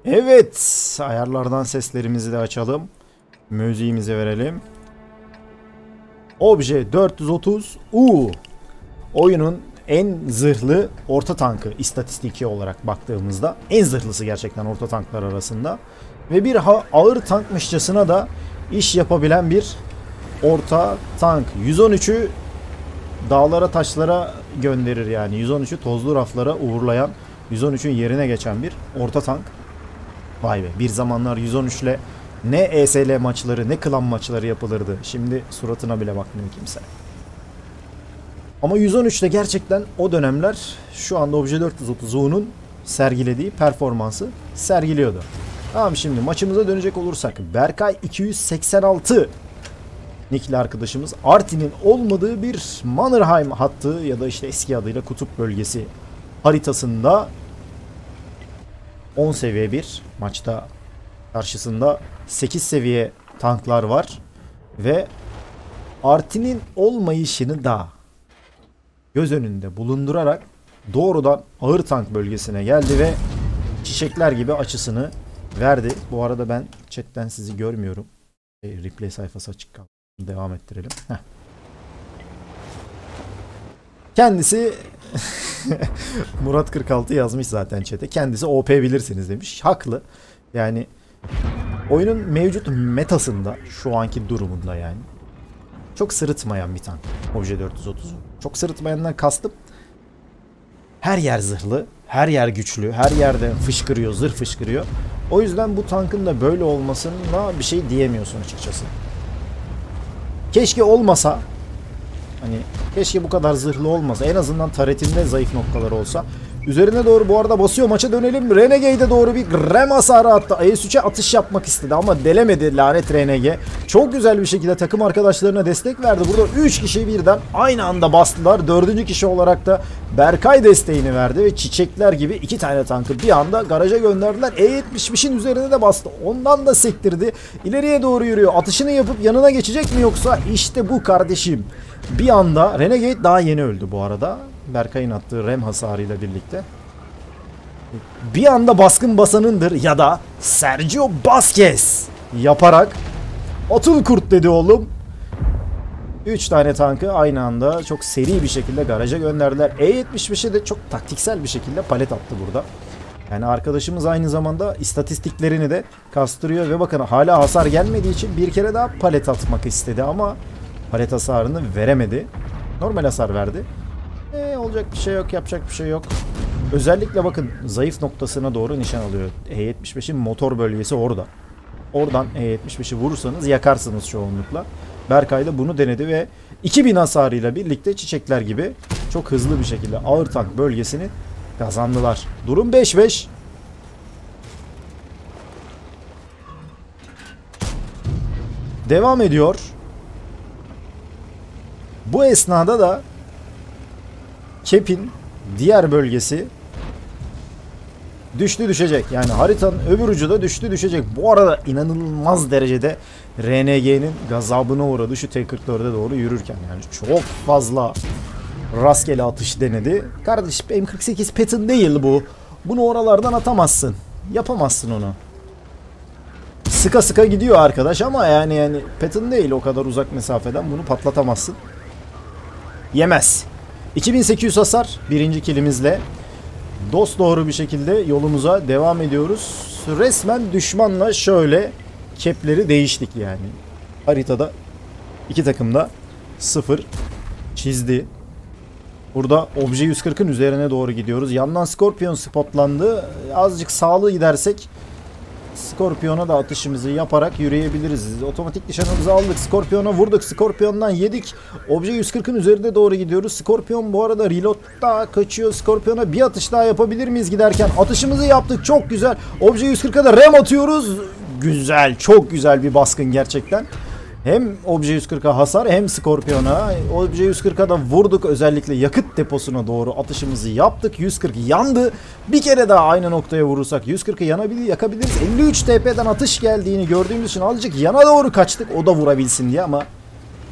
Evet, ayarlardan seslerimizi de açalım. Müziğimizi verelim. Obje 430 U. Oyunun en zırhlı orta tankı istatistiki olarak baktığımızda. En zırhlısı gerçekten orta tanklar arasında. Ve bir ağır tankmışçasına da iş yapabilen bir orta tank. 113'ü dağlara taşlara gönderir yani. 113'ü tozlu raflara uğurlayan, 113'ün yerine geçen bir orta tank. Vay be, bir zamanlar 113 ile ne ESL maçları ne klan maçları yapılırdı. Şimdi suratına bile bakmıyor kimse. Ama 113'te gerçekten o dönemler şu anda Obje 430U'nun sergilediği performansı sergiliyordu. Tamam, şimdi maçımıza dönecek olursak Berkay 286 nickli arkadaşımız Artin'in olmadığı bir Mannerheim hattı ya da işte eski adıyla Kutup Bölgesi haritasında 10 seviye bir maçta karşısında 8 seviye tanklar var ve Artin'in olmayışını da göz önünde bulundurarak doğrudan ağır tank bölgesine geldi ve çiçekler gibi açısını verdi. Bu arada ben chatten sizi görmüyorum. Replay sayfası açık kaldı. Devam ettirelim. Heh. Kendisi Murat 46 yazmış zaten chat'e. Kendisi OP bilirsiniz demiş. Haklı. Yani oyunun mevcut metasında şu anki durumunda yani çok sırıtmayan bir tank. Obje 430. Çok sırıtmayandan kastım her yer zırhlı, her yer güçlü, her yerde fışkırıyor, zırh fışkırıyor. O yüzden bu tankın da böyle olmasına bir şey diyemiyorsun açıkçası. Keşke olmasa, hani keşke bu kadar zırhlı olmasa, en azından taretinde zayıf noktaları olsa. Üzerine doğru bu arada basıyor, maça dönelim. Renegade'e doğru bir rem hasarı attı. AS3'e atış yapmak istedi ama delemedi lanet Renegade. Çok güzel bir şekilde takım arkadaşlarına destek verdi. Burada 3 kişi birden aynı anda bastılar. 4. kişi olarak da Berkay desteğini verdi ve çiçekler gibi 2 tane tankı bir anda garaja gönderdiler. E75'in üzerine de bastı. Ondan da sektirdi. İleriye doğru yürüyor. Atışını yapıp yanına geçecek mi yoksa? İşte bu kardeşim. Bir anda Renegade daha yeni öldü bu arada. Berkay'ın attığı rem hasarıyla birlikte. Bir anda baskın basanındır ya da Sergio Vazquez yaparak atıl kurt dedi oğlum. 3 tane tankı aynı anda çok seri bir şekilde garaja gönderdiler. E75'e de çok taktiksel bir şekilde palet attı burada. Yani arkadaşımız aynı zamanda istatistiklerini de kastırıyor ve bakın hala hasar gelmediği için bir kere daha palet atmak istedi ama palet hasarını veremedi. Normal hasar verdi. Olacak bir şey yok, yapacak bir şey yok. Özellikle bakın zayıf noktasına doğru nişan alıyor. E75'in motor bölgesi orada. Oradan E75'i vurursanız yakarsınız çoğunlukla. Berkay da bunu denedi ve 2000 hasarıyla birlikte çiçekler gibi çok hızlı bir şekilde ağır tank bölgesini kazandılar. Durum 5-5. Devam ediyor. Bu esnada da Kep'in diğer bölgesi düştü düşecek. Yani haritanın öbür ucu da düştü düşecek. Bu arada inanılmaz derecede RNG'nin gazabına uğradı şu T-44'e doğru yürürken. Yani çok fazla rastgele atış denedi. Kardeşim M48 Patton değil bu. Bunu oralardan atamazsın. Yapamazsın onu. Sıka sıka gidiyor arkadaş ama yani Patton değil, o kadar uzak mesafeden bunu patlatamazsın. Yemez. 2800 hasar birinci killimizle dosdoğru bir şekilde yolumuza devam ediyoruz. Resmen düşmanla şöyle kepleri değiştik yani. Haritada iki takım da 0 çizdi. Burada Obje 140'ın üzerine doğru gidiyoruz. Yandan Scorpion spotlandı. Azıcık sağlı gidersek Scorpion'a da atışımızı yaparak yürüyebiliriz. Otomatik nişanımızı aldık. Scorpion'a vurduk. Scorpion'dan yedik. Obje 140'ın üzerine doğru gidiyoruz. Scorpion bu arada reload'da kaçıyor. Scorpion'a bir atış daha yapabilir miyiz giderken? Atışımızı yaptık. Çok güzel. Obje 140'a da rem atıyoruz. Güzel. Çok güzel bir baskın gerçekten. Hem Obje 140'a hasar hem Scorpion'a. Obje 140'a da vurduk. Özellikle yakıt deposuna doğru atışımızı yaptık. 140 yandı. Bir kere daha aynı noktaya vurursak 140'ı yakabiliriz. 53 TP'den atış geldiğini gördüğümüz için azıcık yana doğru kaçtık. O da vurabilsin diye ama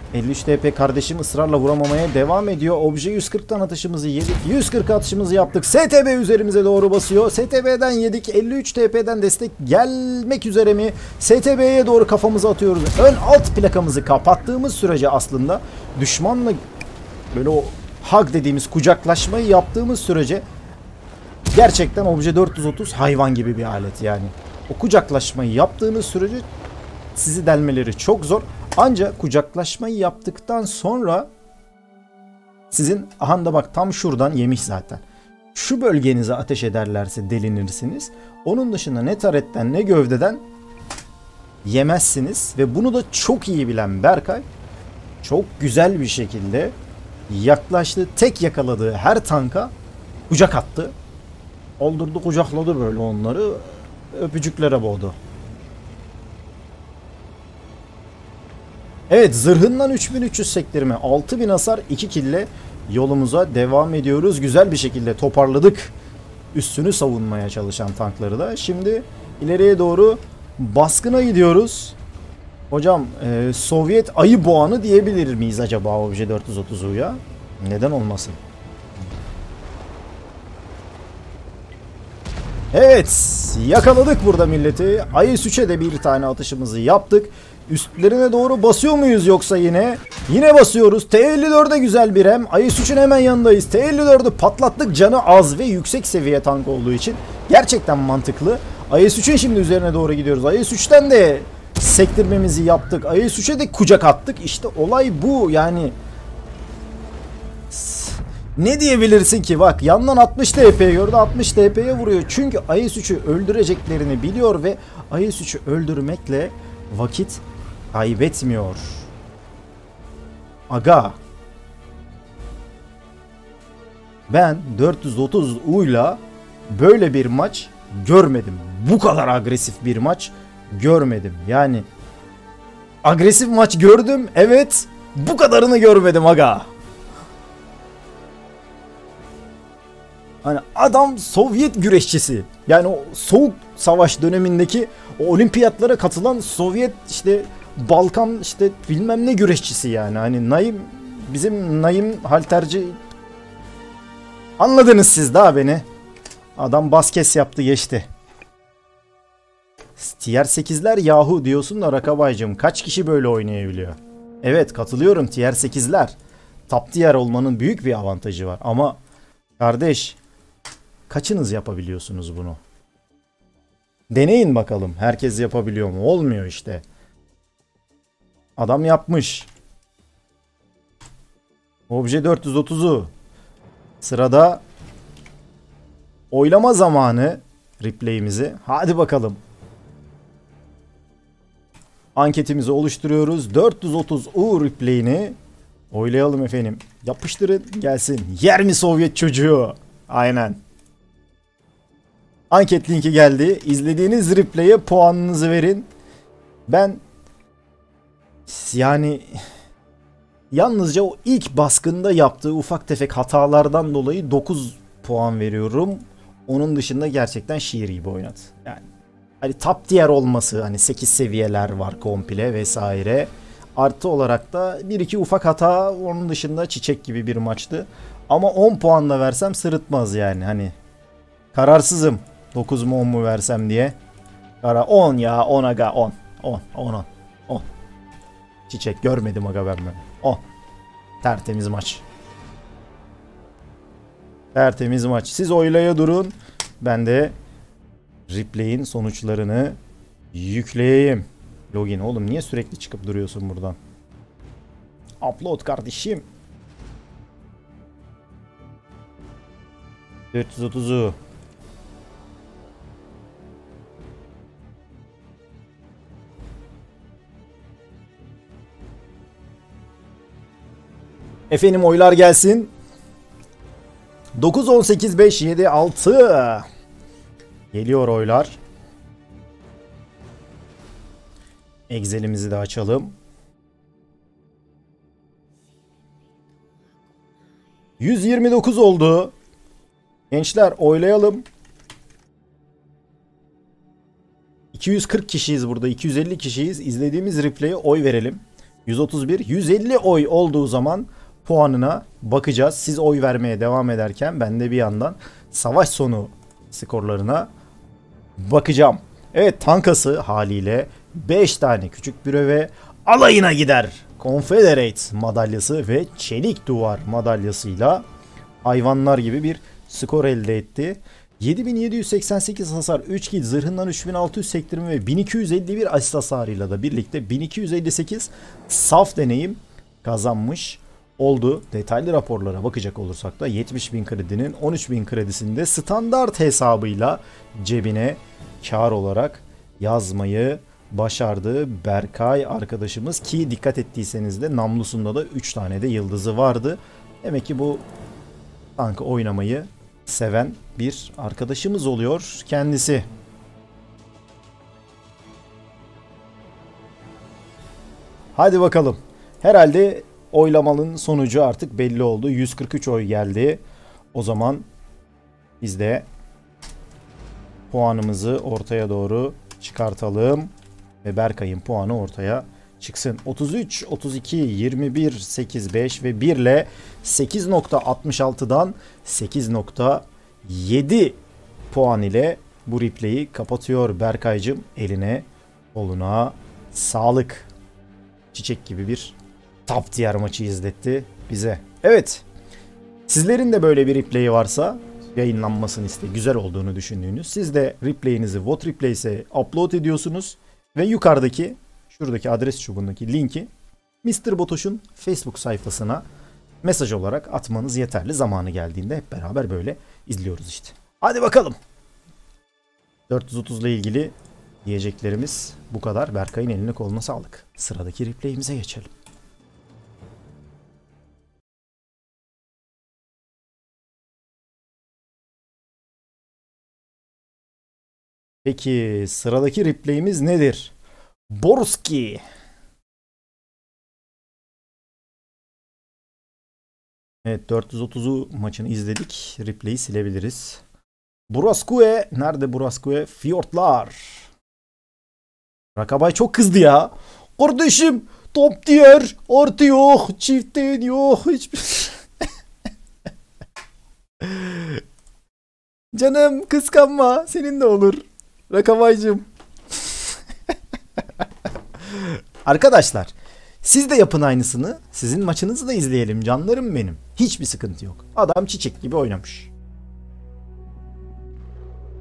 53 TP kardeşim ısrarla vuramamaya devam ediyor. Obje 140'tan atışımızı yedik. 140 atışımızı yaptık. STB üzerimize doğru basıyor. STB'den yedik. 53 TP'den destek gelmek üzere mi? STB'ye doğru kafamızı atıyoruz. Ön alt plakamızı kapattığımız sürece aslında düşmanla böyle o hug dediğimiz kucaklaşmayı yaptığımız sürece gerçekten Obje 430 hayvan gibi bir alet yani. O kucaklaşmayı yaptığınız sürece sizi delmeleri çok zor. Ancak kucaklaşmayı yaptıktan sonra sizin aha da bak tam şuradan yemiş zaten. Şu bölgenize ateş ederlerse delinirsiniz. Onun dışında ne taretten ne gövdeden yemezsiniz. Ve bunu da çok iyi bilen Berkay çok güzel bir şekilde yaklaştı. Tek yakaladığı her tanka kucak attı. Oldurdu kucakladı böyle onları. Öpücüklere boğdu. Evet, zırhından 3300 sektirme, 6000 hasar, 2 kille yolumuza devam ediyoruz. Güzel bir şekilde toparladık üstünü savunmaya çalışan tankları da. Şimdi ileriye doğru baskına gidiyoruz. Hocam Sovyet ayı boğanı diyebilir miyiz acaba Obje 430'uya? Neden olmasın? Evet, yakaladık burada milleti. IS-3'e de bir tane atışımızı yaptık. Üstlerine doğru basıyor muyuz yoksa yine? Yine basıyoruz. T-54'e güzel bir hem. IS-3'ün hemen yanındayız. T-54'ü patlattık, canı az ve yüksek seviye tank olduğu için. Gerçekten mantıklı. IS-3'ün şimdi üzerine doğru gidiyoruz. IS-3'ten de sektirmemizi yaptık. IS-3'e de kucak attık. İşte olay bu yani. Ne diyebilirsin ki? Bak yandan 60 TP gördü, 60 TP'ye vuruyor. Çünkü IS-3'ü öldüreceklerini biliyor ve IS-3'ü öldürmekle vakit kaybetmiyor. Aga. Ben 430 U'yla böyle bir maç görmedim. Bu kadar agresif bir maç görmedim. Yani agresif maç gördüm. Evet. Bu kadarını görmedim aga. Hani adam Sovyet güreşçisi. Yani o soğuk savaş dönemindeki o olimpiyatlara katılan Sovyet işte Balkan işte bilmem ne güreşçisi yani. Hani Naim, bizim Naim halterci, anladınız siz daha beni. Adam basket yaptı geçti. Tier 8'ler yahu diyorsun da Rakabaycığım, kaç kişi böyle oynayabiliyor? Evet, katılıyorum, Tier 8'ler. Top tier olmanın büyük bir avantajı var ama kardeş, kaçınız yapabiliyorsunuz bunu? Deneyin bakalım. Herkes yapabiliyor mu? Olmuyor işte. Adam yapmış. Obje 430'u. Sırada oylama zamanı replay'imizi. Hadi bakalım. Anketimizi oluşturuyoruz. 430U replay'ini oylayalım efendim. Yapıştırın gelsin. Yer mi Sovyet çocuğu? Aynen. Anket linki geldi. İzlediğiniz replay'e puanınızı verin. Ben yani yalnızca o ilk baskında yaptığı ufak tefek hatalardan dolayı 9 puan veriyorum. Onun dışında gerçekten şiir gibi oynadı. Yani hani top tier olması, hani 8 seviyeler var komple vesaire. Artı olarak da 1-2 ufak hata, onun dışında çiçek gibi bir maçtı. Ama 10 puanla versem sırıtmaz yani, hani kararsızım. 9 mu 10 mu versem diye. 10 ya, 10 aga, 10. 10 10 10. Çiçek görmedim aga ben böyle. 10. Tertemiz maç. Tertemiz maç. Siz oylaya durun. Ben de replay'in sonuçlarını yükleyeyim. Login oğlum, niye sürekli çıkıp duruyorsun buradan? Upload kardeşim. 430'u. Efendim oylar gelsin. 9, 18, 5, 7, 6. Geliyor oylar. Excel'imizi de açalım. 129 oldu. Gençler oylayalım. 240 kişiyiz burada. 250 kişiyiz. İzlediğimiz replay'e oy verelim. 131, 150 oy olduğu zaman puanına bakacağız. Siz oy vermeye devam ederken ben de bir yandan savaş sonu skorlarına bakacağım. Evet, tankası haliyle 5 tane küçük büreve alayına gider. Confederate madalyası ve çelik duvar madalyasıyla hayvanlar gibi bir skor elde etti. 7788 hasar, 3 kill, zırhından 3600 sektirme ve 1251 asist hasarıyla da birlikte 1258 saf deneyim kazanmış oldu. Detaylı raporlara bakacak olursak da 70.000 kredinin 13.000 kredisini de standart hesabıyla cebine kar olarak yazmayı başardı Berkay arkadaşımız, ki dikkat ettiyseniz de namlusunda da 3 tane de yıldızı vardı. Demek ki bu tankı oynamayı seven bir arkadaşımız oluyor kendisi. Hadi bakalım. Herhalde oylamanın sonucu artık belli oldu. 143 oy geldi. O zaman biz de puanımızı ortaya doğru çıkartalım ve Berkay'ın puanı ortaya çıksın. 33, 32, 21, 8, 5 ve 1 ile 8.66'dan 8.7 puan ile bu replay'i kapatıyor Berkay'cığım. Eline, koluna sağlık. Çiçek gibi bir top tier maçı izletti bize. Evet. Sizlerin de böyle bir replay'i varsa, yayınlanmasını güzel olduğunu düşündüğünüz, siz de replay'inizi Vote Replays'e upload ediyorsunuz ve yukarıdaki şuradaki adres çubuğundaki linki Mr. Botoş'un Facebook sayfasına mesaj olarak atmanız yeterli. Zamanı geldiğinde hep beraber böyle izliyoruz işte. Hadi bakalım. 430 ile ilgili diyeceklerimiz bu kadar. Berkay'ın eline koluna sağlık. Sıradaki replay'imize geçelim. Peki sıradaki replay'imiz nedir? Borski. Evet, 430'u maçını izledik. Replay'i silebiliriz. Buraskue. Nerede Buraskue? Fiyortlar. Rakabay çok kızdı ya. Kardeşim, top tier artı yok. Çiftten yok. Hiçbir... Canım, kıskanma. Senin de olur. Rakabaycığım. Arkadaşlar, siz de yapın aynısını. Sizin maçınızı da izleyelim canlarım benim. Hiçbir sıkıntı yok. Adam çiçek gibi oynamış.